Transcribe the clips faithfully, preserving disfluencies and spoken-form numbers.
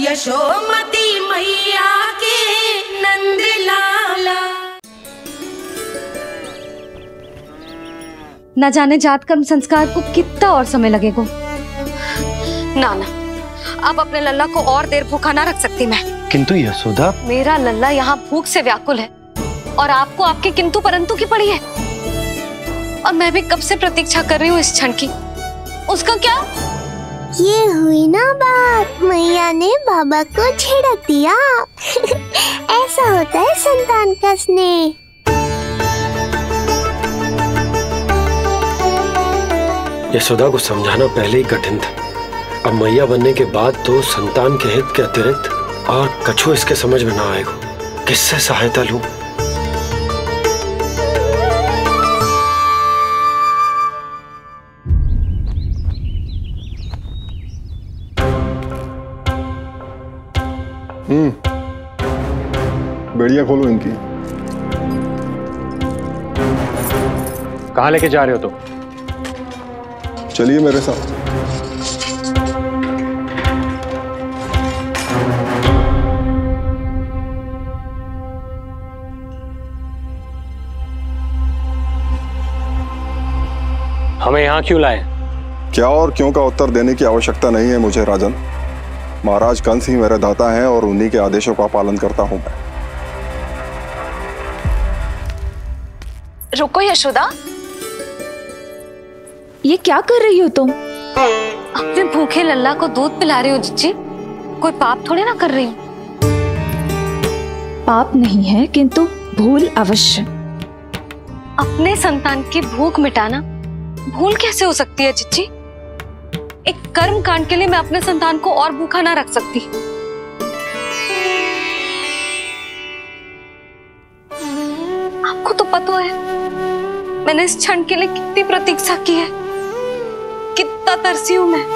यशोमती मैया के नंदलाला। न जाने जातकर्म संस्कार को कितना और समय लगेगा। ना ना, अब अपने लल्ला को और देर भूखा ना रख सकती मैं। किंतु यशोदा, मेरा लल्ला यहाँ भूख से व्याकुल है और आपको आपके किंतु परंतु की पड़ी है। और मैं भी कब से प्रतीक्षा कर रही हूँ इस क्षण की। उसका क्या? ये हुई ना बात, मैया ने बाबा को झिड़क दिया। ऐसा होता है संतान का स्नेह। यशोदा को समझाना पहले ही कठिन था। अब मैया बनने के बाद तो संतान के हित के अतिरिक्त और कछु इसके समझ में ना आएगा। किससे सहायता लूं? हम्म, बढ़िया, खोलो इनकी। कहाँ लेके जा रहे हो तुम? चलिए मेरे साथ। हमें यहाँ क्यों लाए? क्या और क्यों का उत्तर देने की आवश्यकता नहीं है मुझे राजन। महाराज कंस ही मेरे दाता हैं और उन्हीं के आदेशों का पालन करता हूं मैं। रुको यशोदा, ये क्या कर रही हो तुम? अपने भूखे लल्ला को दूध पिला रही हो जिज्जी। कोई पाप थोड़ी ना कर रही हूँ। पाप नहीं है, किंतु भूल अवश्य। अपने संतान की भूख मिटाना भूल कैसे हो सकती है जिज्जी? एक कर्म कांड के लिए मैं अपने संतान को और भूखा ना रख सकती। आपको तो पता है मैंने इस क्षण के लिए कितनी प्रतीक्षा की है, कितना तरसी हूं मैं।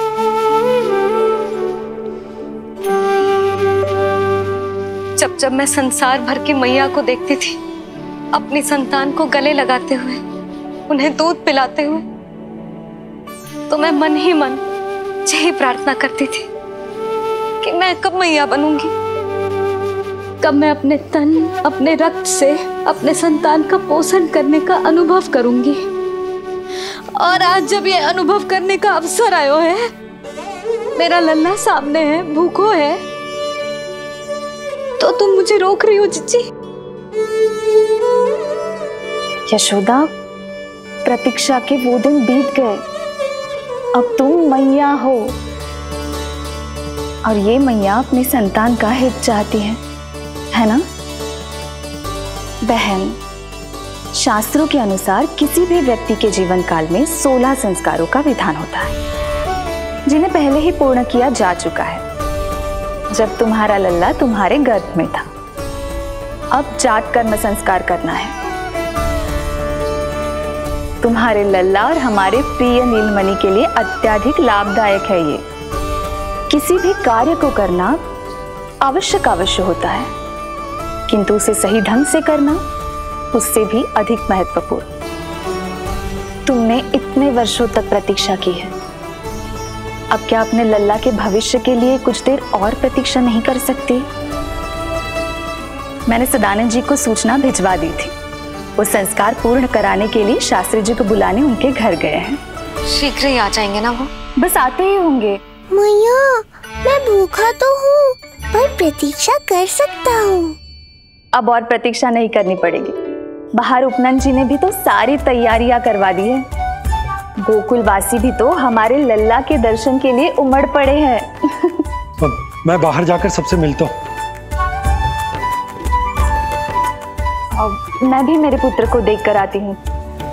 जब जब मैं संसार भर की मैया को देखती थी अपनी संतान को गले लगाते हुए, उन्हें दूध पिलाते हुए, तो मैं मन ही मन यही प्रार्थना करती थी कि मैं कब मैया बनूंगी, कब मैं अपने तन अपने रक्त से अपने संतान का पोषण करने का अनुभव करूंगी। और आज जब ये अनुभव करने का अवसर आयो है, मेरा लल्ला सामने है, भूखो है, तो तुम मुझे रोक रही हो जिज्जी? यशोदा, प्रतीक्षा के वो दिन बीत गए। अब तुम मैया हो और ये मैया अपने संतान का हित चाहती है, है ना? बहन, शास्त्रों के अनुसार किसी भी व्यक्ति के जीवन काल में सोलह संस्कारों का विधान होता है, जिन्हें पहले ही पूर्ण किया जा चुका है जब तुम्हारा लल्ला तुम्हारे गर्भ में था। अब जातकर्म संस्कार करना है। तुम्हारे लल्ला और हमारे प्रिय नीलमणि के लिए अत्यधिक लाभदायक है ये। किसी भी कार्य को करना आवश्यक अवश्य होता है, किंतु उसे सही ढंग से करना उससे भी अधिक महत्वपूर्ण। तुमने इतने वर्षों तक प्रतीक्षा की है, अब क्या अपने लल्ला के भविष्य के लिए कुछ देर और प्रतीक्षा नहीं कर सकती? मैंने सदानंद जी को सूचना भिजवा दी थी। वो संस्कार पूर्ण कराने के लिए शास्त्री जी को बुलाने उनके घर गए हैं। शीघ्र ही आ जाएंगे ना वो? बस आते ही होंगे। मैया, मैं भूखा तो हूँ पर प्रतीक्षा कर सकता हूँ। अब और प्रतीक्षा नहीं करनी पड़ेगी। बाहर उपनंद जी ने भी तो सारी तैयारियां करवा दी है। गोकुलवासी भी तो हमारे लल्ला के दर्शन के लिए उमड़ पड़े हैं। मैं बाहर जाकर सबसे मिलता हूँ। मैं भी मेरे पुत्र को देख कर आती हूँ।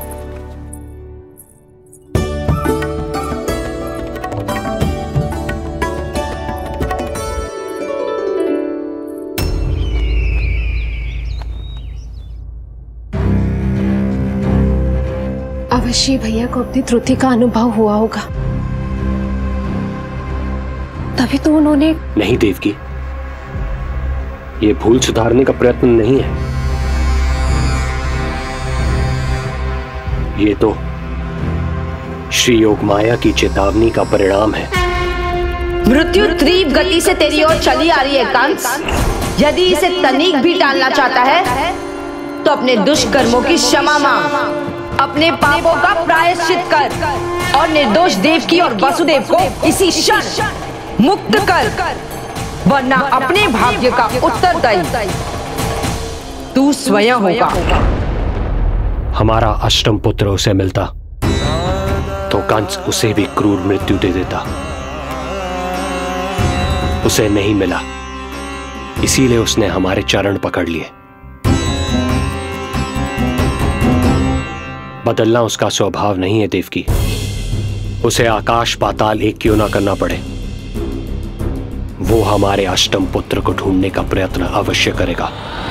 अवश्य भैया को अपनी त्रुटि का अनुभव हुआ होगा, तभी तो उन्होंने। नहीं देवकी, ये भूल सुधारने का प्रयत्न नहीं है, ये तो श्री योगमाया की चेतावनी का परिणाम है। मृत्यु तीव्र गति से तेरी ओर चली आ रही है कंस। यदि इसे तनिक भी टालना चाहता है तो अपने दुष्कर्मों की क्षमा मांग, अपने पापों का प्रायश्चित कर और निर्दोष देवकी और वसुदेव को इसी क्षण मुक्त कर, वरना अपने भाग्य का उत्तरदायी तू स्वयं होगा। हमारा अष्टम पुत्र उसे मिलता तो कंस उसे भी क्रूर मृत्यु दे देता। उसे नहीं मिला, इसीलिए उसने हमारे चरण पकड़ लिए। बदलना उसका स्वभाव नहीं है देवकी। उसे आकाश पाताल एक क्यों ना करना पड़े, वो हमारे अष्टम पुत्र को ढूंढने का प्रयत्न अवश्य करेगा।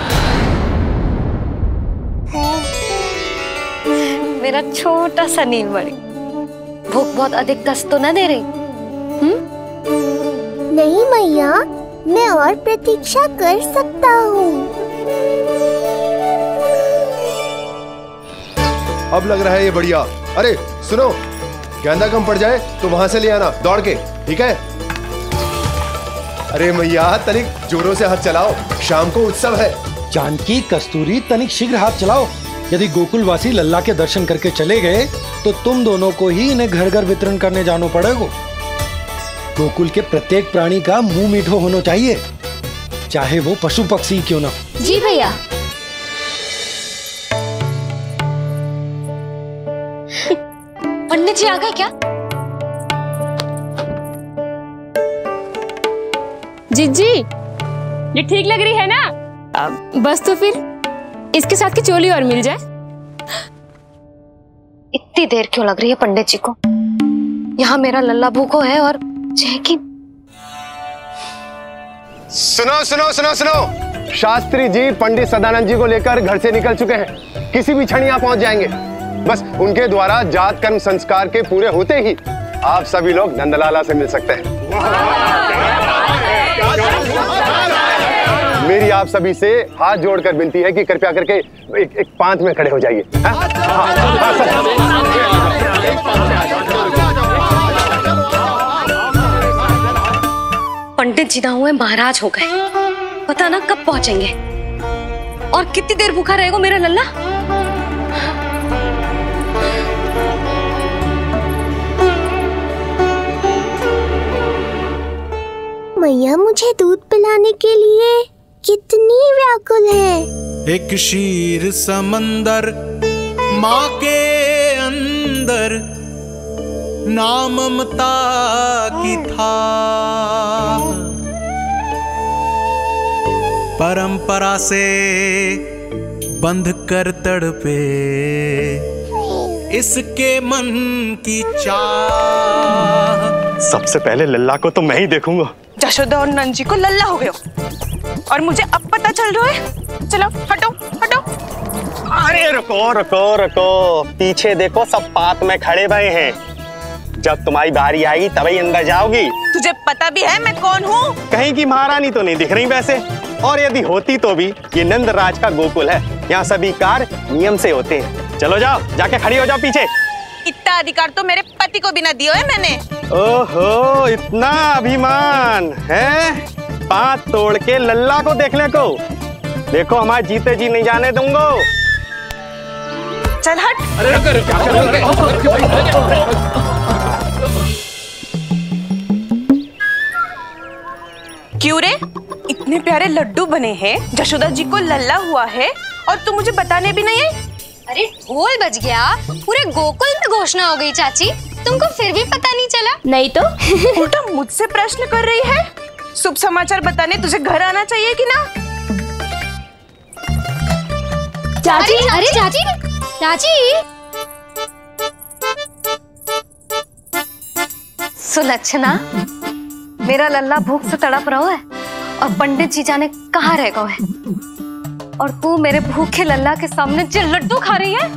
मेरा छोटा सा नीलमणि, भूख बहुत अधिक कष्ट तो न दे रही? हम्म? नहीं मैया, मैं और प्रतीक्षा कर सकता हूँ। अब लग रहा है ये बढ़िया। अरे सुनो, गेंदा कम पड़ जाए तो वहां से ले आना दौड़ के, ठीक है? अरे मैया तनिक जोरों से हाथ चलाओ, शाम को उत्सव है। जानकी, कस्तूरी, तनिक शीघ्र हाथ चलाओ। यदि गोकुलवासी लल्ला के दर्शन करके चले गए तो तुम दोनों को ही इन्हें घर घर वितरण करने जाना पड़ेगा। गोकुल के प्रत्येक प्राणी का मुंह मीठो होना चाहिए, चाहे वो पशु पक्षी क्यों ना। जी भैया। पंडित जी आ गए क्या? जीजी, ये ठीक लग रही है ना? अब बस तो फिर इसके साथ की चोली और मिल जाए। इतनी देर क्यों लग रही है पंडित जी को? यहाँ मेरा लल्ला भूखो है और जय की। सुनो सुनो सुनो सुनो, शास्त्री जी पंडित सदानंद जी को लेकर घर से निकल चुके हैं। किसी भी क्षण यहाँ पहुंच जाएंगे। बस उनके द्वारा जातकर्म संस्कार के पूरे होते ही आप सभी लोग नंदलाला से मिल सकते हैं। मेरी आप सभी से हाथ जोड़कर विनती है कि कृपया करके एक, एक पांच में खड़े हो जाइए। पंडित जी ना हुए महाराज हो गए, पता ना कब पहुंचेंगे और कितनी देर भूखा रहेगा मेरा लल्ला। मैया मुझे दूध पिलाने के लिए कितनी व्याकुल है। एक शीर समंदर माँ के अंदर, नाम ममता की था। परंपरा से बंध कर तड़पे इसके मन की चाह। सबसे पहले लल्ला को तो मैं ही देखूंगा। यशोदा और नंद जी को लल्ला हो गयो और मुझे अब पता चल रहा है। चलो हटो हटो। अरे रुको रुको रुको, पीछे देखो, सब पात में खड़े भये हैं। जब तुम्हारी बारी आएगी तभी अंदर जाओगी। तुझे पता भी है मैं कौन हूँ? कहीं की महारानी तो नहीं दिख रही वैसे, और यदि होती तो भी ये नंद राज का गोकुल है, यहाँ सभी कार्य नियम से होते हैं। चलो जाओ, जाके खड़ी हो जाओ पीछे। इतना अधिकार तो मेरे पति को भी ना दिया है मैंने। ओहो, इतना अभिमान है? पांच तोड़ के लल्ला को देखने को। देखो हमारे जीते जी नहीं जाने दूंगा। चल हट। अरे रुको रुको। क्यों रे, इतने प्यारे लड्डू बने हैं, यशोदा जी को लल्ला हुआ है और तू मुझे बताने भी नहीं आई? अरे ढोल बज गया, पूरे गोकुल में घोषणा हो गई चाची, तुमको फिर भी पता नहीं चला? नहीं तो उल्टा मुझसे प्रश्न कर रही है। शुभ समाचार बताने तुझे घर आना चाहिए कि ना? चाची, अरे चाची, चाची। सुलक्षणा, मेरा लल्ला भूख से तड़प रहा है और पंडित जी जाने कहाँ रह गए हैं, और तू मेरे भूखे लल्ला के सामने जो लड्डू खा रही है।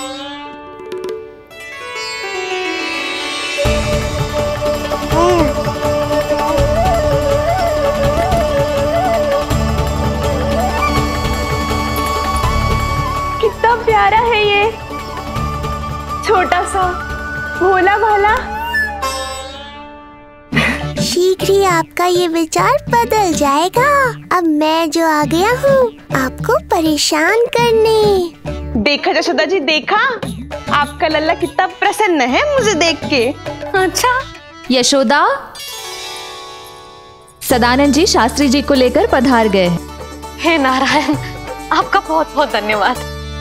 कितना प्यारा है ये, छोटा सा भोला भाला। शी शीघ्र ही आपका ये विचार बदल जाएगा। अब मैं जो आ गया हूँ आपको परेशान करने। देखा यशोदा जी, देखा आपका लल्ला कितना प्रसन्न है मुझे देख के। अच्छा यशोदा, सदानंद जी शास्त्री जी को लेकर पधार गए। हे नारायण, आपका बहुत बहुत धन्यवाद।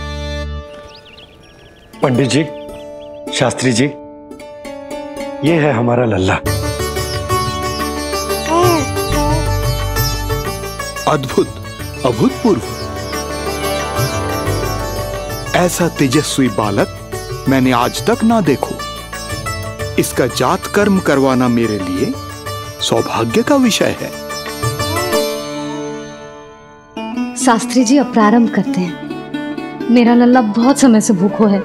पंडित जी, शास्त्री जी, ये है हमारा लल्ला। अद्भुत, अभूतपूर्व। ऐसा तेजस्वी बालक मैंने आज तक ना देखो। इसका जात कर्म करवाना मेरे लिए सौभाग्य का विषय है। शास्त्री जी अब प्रारंभ करते हैं। मेरा लल्ला बहुत समय से भूखो है।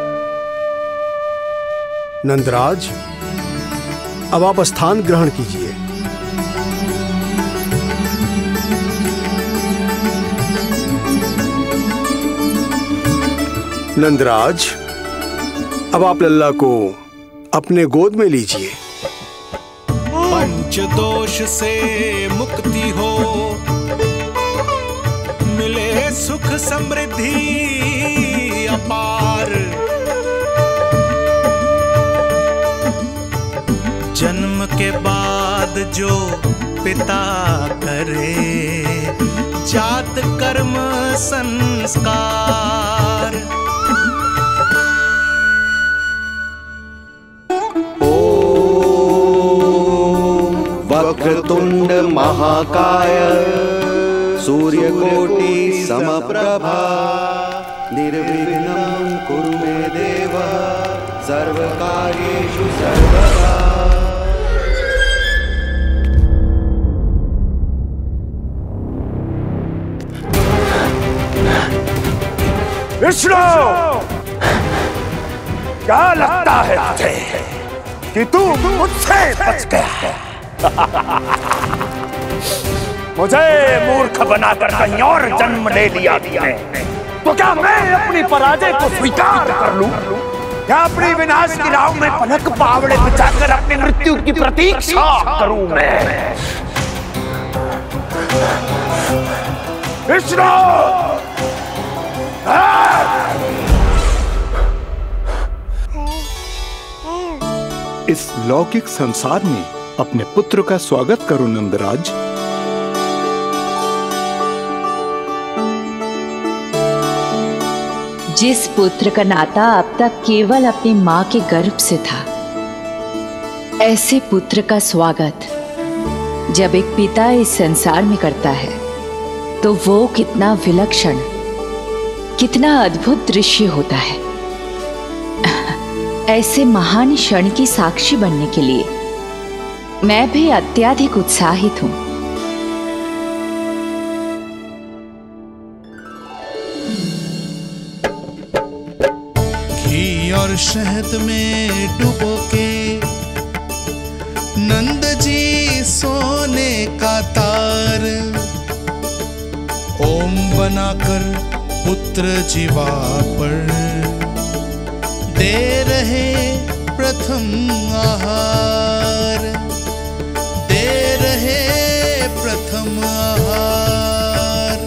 नंदराज, अब आप स्थान ग्रहण कीजिए। नंदराज, अब आप लल्ला को अपने गोद में लीजिए। पंच दोष से मुक्ति हो, मिले सुख समृद्धि अपार। जन्म के बाद जो पिता करे, जात कर्म संस्कार। वक्रतुंड महाकाय, सूर्यकोटि समप्रभा, निर्विघ्नं कुरु मे देव, सर्वकार्येषु सर्वदा। विष्णु, क्या लगता है तुझे कि तू मुझसे बच गया? मुझे मूर्ख बनाकर कहीं और जन्म ले लिया तुमने, तो क्या मैं अपनी पराजय को स्वीकार कर लूं? क्या अपनी विनाश की राह में पलक पावड़े बिछाकर अपनी मृत्यु की प्रतीक्षा करूं मैं? विष्णु, इस लौकिक संसार में अपने पुत्र का स्वागत करो नंदराज। जिस पुत्र का नाता अब तक केवल अपनी मां के गर्भ से था, ऐसे पुत्र का स्वागत जब एक पिता इस संसार में करता है तो वो कितना विलक्षण, कितना अद्भुत दृश्य होता है। ऐसे महान क्षण की साक्षी बनने के लिए मैं भी अत्यधिक उत्साहित हूं। घी और शहद में डुबो के नंद जी सोने का तार, ओम बनाकर पुत्र जीवा पर दे रहे प्रथम आहार, दे रहे प्रथम आहार।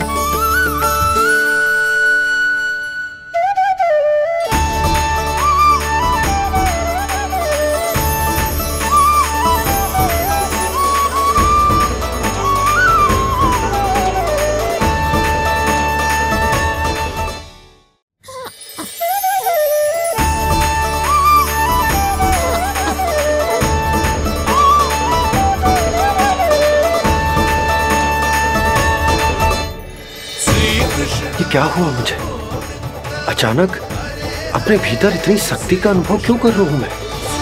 क्या हुआ मुझे? अचानक अपने भीतर इतनी शक्ति का अनुभव क्यों कर रहा हूं मैं?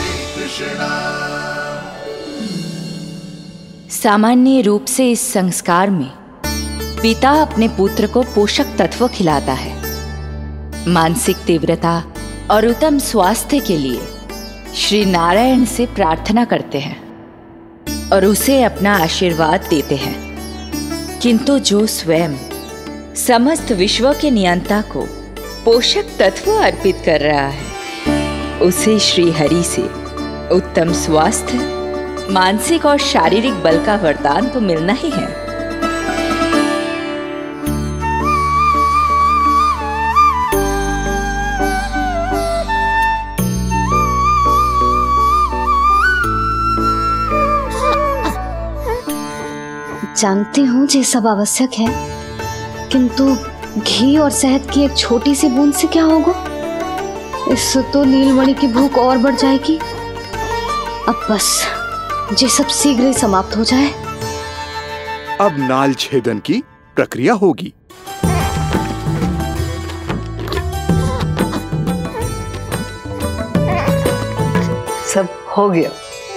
सामान्य रूप से इस संस्कार में पिता अपने पुत्र को पोषक तत्व खिलाता है। मानसिक तीव्रता और उत्तम स्वास्थ्य के लिए श्री नारायण से प्रार्थना करते हैं और उसे अपना आशीर्वाद देते हैं। किंतु जो स्वयं समस्त विश्व के नियंता को पोषक तत्व अर्पित कर रहा है, उसे श्री हरि से उत्तम स्वास्थ्य मानसिक और शारीरिक बल का वरदान तो मिलना ही है। जानती हूँ ये सब आवश्यक है, किंतु घी और शहद की एक छोटी सी बूंद से क्या होगा? इससे तो नीलमणि की भूख और बढ़ जाएगी। अब बस ये सब शीघ्र ही समाप्त हो जाए। अब नाल छेदन की प्रक्रिया होगी। सब हो गया।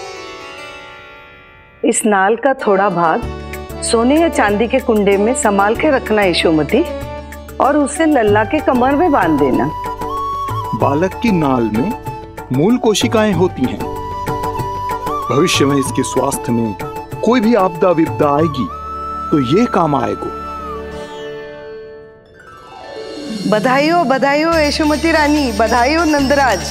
इस नाल का थोड़ा भाग सोने या चांदी के कुंडे में संभाल के रखना यशोमती, और उसे लल्ला के कमर में बांध देना। बालक की नाल में मूल कोशिकाएं होती हैं। भविष्य में इसके स्वास्थ्य में कोई भी आपदा विपदा आएगी तो ये काम आएगा। बधाई हो, बधाई हो यशोमती रानी, बधाई हो नंदराज।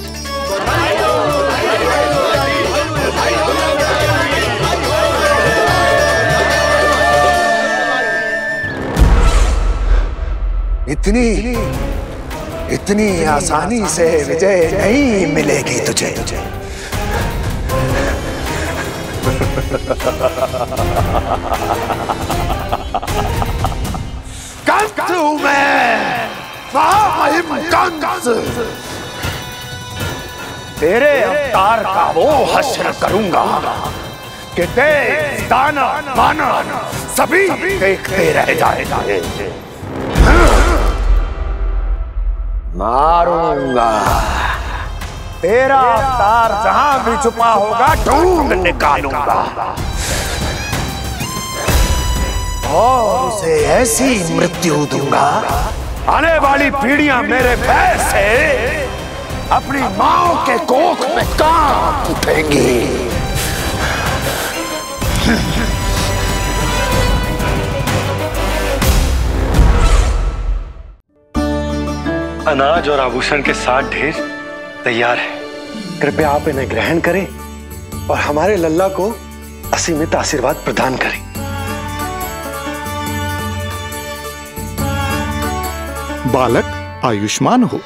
इतनी इतनी आसानी से विजय नहीं मिलेगी तुझे। कंस हूं मैं, महामहिम कंस। तेरे अवतार का वो हश्र करूंगा कि देश, दाना, मानव सभी देखते रह जाएंगे। मारूंगा तेरा अवतार, जहां भी छुपा होगा ढूंढ निकालूंगा और उसे ऐसी मृत्यु दूंगा, आने वाली पीढ़ियां मेरे भय से अपनी मां के कोख में कांप उठेंगी। अनाज और आभूषण के साथ ढेर तैयार है। कृपया आप इन्हें ग्रहण करें और हमारे लल्ला को असीमित आशीर्वाद प्रदान करें। बालक आयुष्मान हो।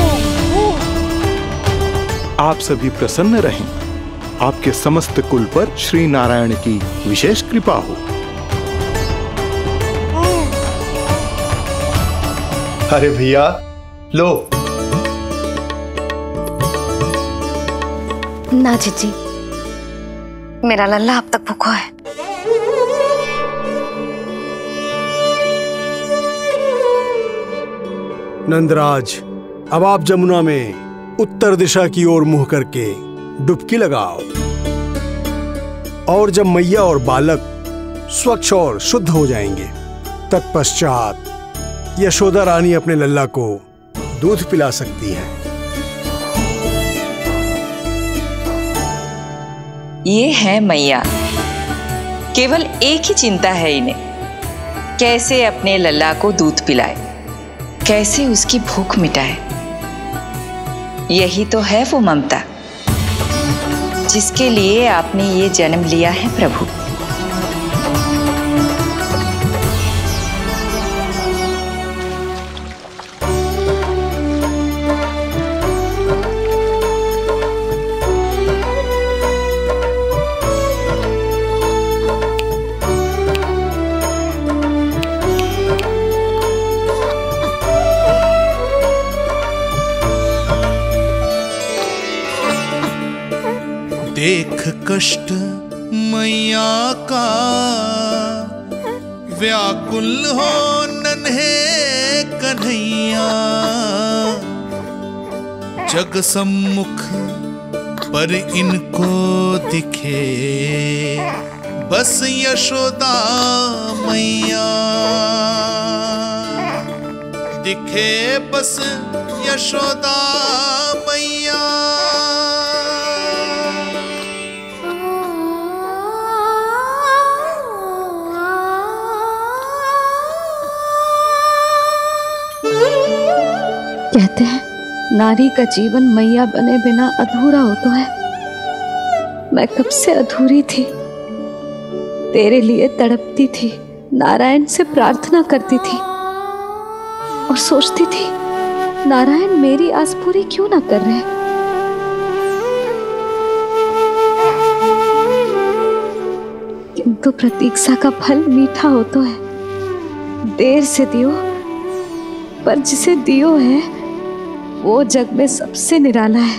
आप सभी प्रसन्न रहें। आपके समस्त कुल पर श्री नारायण की विशेष कृपा हो। अरे भैया लो। ना जीजी, मेरा लल्ला अब तक भूखा है। नंदराज, अब आप जमुना में उत्तर दिशा की ओर मुंह करके डुबकी लगाओ, और जब मैया और बालक स्वच्छ और शुद्ध हो जाएंगे, तत्पश्चात यशोदा रानी अपने लल्ला को दूध पिला सकती है। ये है मैया, केवल एक ही चिंता है इन्हें, कैसे अपने लल्ला को दूध पिलाए, कैसे उसकी भूख मिटाए। यही तो है वो ममता जिसके लिए आपने ये जन्म लिया है प्रभु। देख कष्ट मैया का, व्याकुल हो नन्हे कन्हैया। जग सम्मुख पर इनको दिखे बस यशोदा मैया, दिखे बस यशोदा मैया। कहते हैं नारी का जीवन मैया बने बिना अधूरा होता है। मैं कब से अधूरी थी, तेरे लिए तड़पती थी, नारायण से प्रार्थना करती थी और सोचती थी नारायण मेरी आस पूरी क्यों ना कर रहे। किंतु प्रतीक्षा का फल मीठा हो तो है, देर से दियो पर जिसे दियो है वो जग में सबसे निराला है।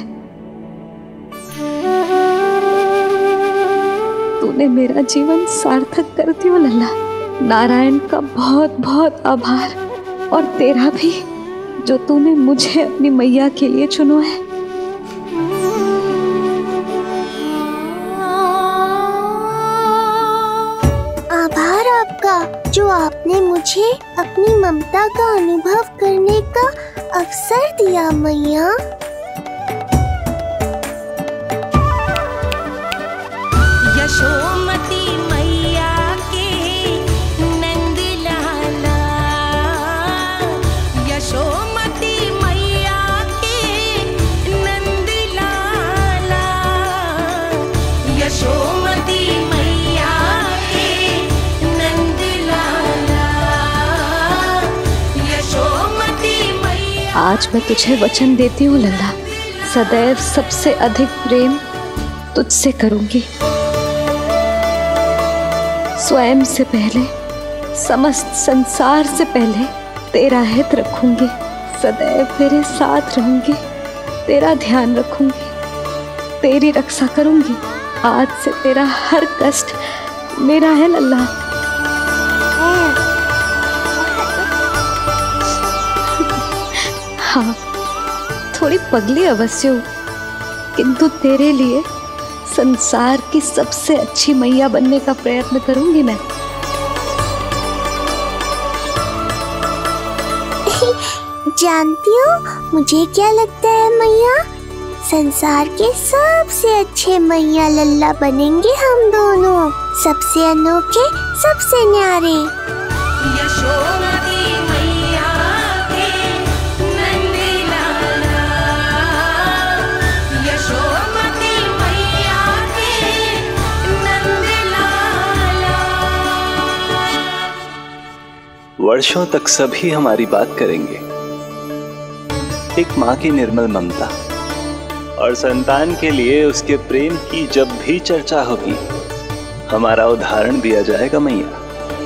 तूने मेरा जीवन सार्थक कर दियो लल्ला। नारायण का बहुत बहुत आभार और तेरा भी, जो तूने मुझे अपनी मैया के लिए चुनो है। आभार आपका, जो आपने मुझे अपनी ममता का अनुभव करने का अवसर दिया मैया। यशोमती मैया के नंदलाला, यशोमती मैया के नंदलाला, यशोमती मैया के नंदलाला, यशोमती मैया। आज मैं तुझे वचन देती हूँ लल्ला, सदैव सबसे अधिक प्रेम तुझसे करूंगी। स्वयं से पहले, समस्त संसार से पहले तेरा हित रखूंगी। सदैव तेरे साथ रहूंगी, तेरा ध्यान रखूंगी, तेरी रक्षा करूंगी। आज से तेरा हर कष्ट मेरा है लल्ला। हाँ, थोड़ी पगली अवश्य हूँ, किंतु तेरे लिए संसार की सबसे अच्छी मैया बनने का प्रयत्न करूंगी मैं। जानती हो मुझे क्या लगता है मैया, संसार के सबसे अच्छे मैया लल्ला बनेंगे हम दोनों, सबसे अनोखे, सबसे न्यारे। यशोमती मैया के नंदलाला, यशोमती मैया के नंदलाला। वर्षों तक सभी हमारी बात करेंगे। एक माँ की निर्मल ममता और संतान के लिए उसके प्रेम की जब भी चर्चा होगी, हमारा उदाहरण दिया जाएगा मैया।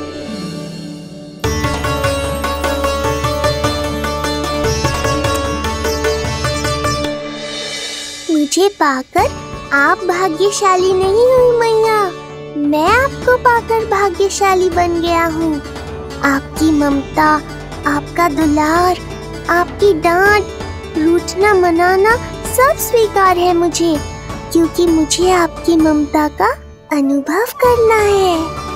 मुझे पाकर आप भाग्यशाली नहीं हुई मैया, मैं आपको पाकर भाग्यशाली बन गया हूँ। आपकी ममता, आपका दुलार, आपकी डांट, रूठना मनाना सब स्वीकार है मुझे, क्योंकि मुझे आपकी ममता का अनुभव करना है।